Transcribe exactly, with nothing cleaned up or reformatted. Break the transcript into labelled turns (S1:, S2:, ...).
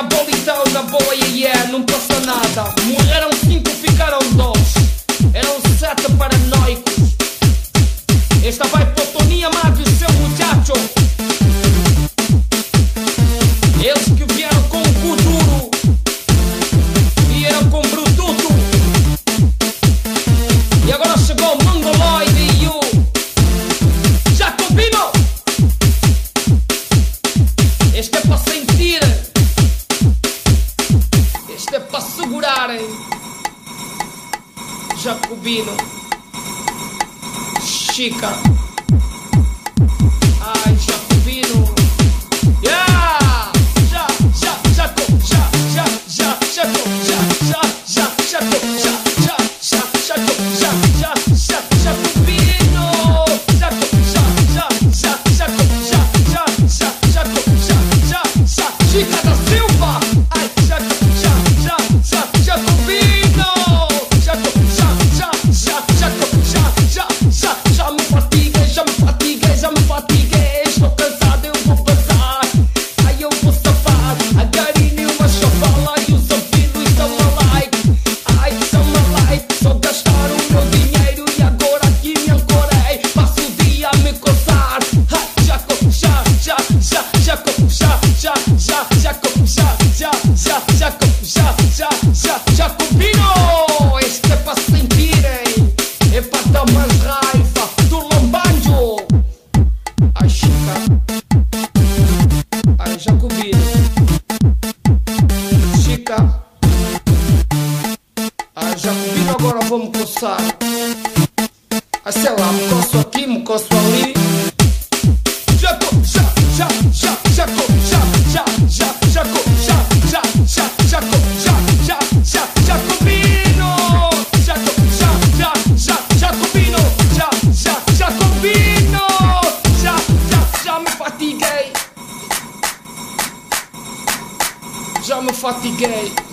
S1: na bola então, na boa, yeah, yeah, não passa nada. Morreram cinco, ficaram dois. Eram sete paranoicos. Esta vai para o Toninho Amado e o seu muchacho. Eles que vieram com o cu duro vieram com brututo. E agora chegou o Mongoloide e o Jacobino. Este é para sentir, este é para segurarem. Jacobino, Chica, ai Jacobino, yeah, já, já, Jaco, já, já, já, Jaco, já, já, já, Jaco, já, já, já, Jaco, já, já, já, Jacobino, Jaco, já, já, já, Jaco, já, já, já, Jaco, já, já, já, Chica da Silva, ai Jaco, já, já, já, Jacobino, Jaco, já, já, já, Jaco, já, já, já, já me fatiguei, já me fatiguei, já me fatiguei, estou cansado, eu vou passar, ai eu vou safar, a garinha e uma chavala e os ouvidos são alike, ai são alike, só gastaram o meu dinheiro e agora aqui me ancorei, passo o dia a me coçar, ai Jaco, já, já, já, Jaco, já, já, já, Jaco, já, já, já, Jaco, já, já, já, Jacobino, este é para sentirem, é para dar mais raiva do lambanjo. Ai Chica, ai Jacobino, Chica, ai Jacobino, agora vou-me coçar. Ai sei lá, me coço aqui, me coço ali. Jaco, já, já, já, Jaco, já, já, já, Jaco, já, já, já, Jaco, já, já, já, Jacobino, Jaco, já, já, já, Jacobino, já, já, Jacobino, já, já, já me fatiguei, já me fatiguei.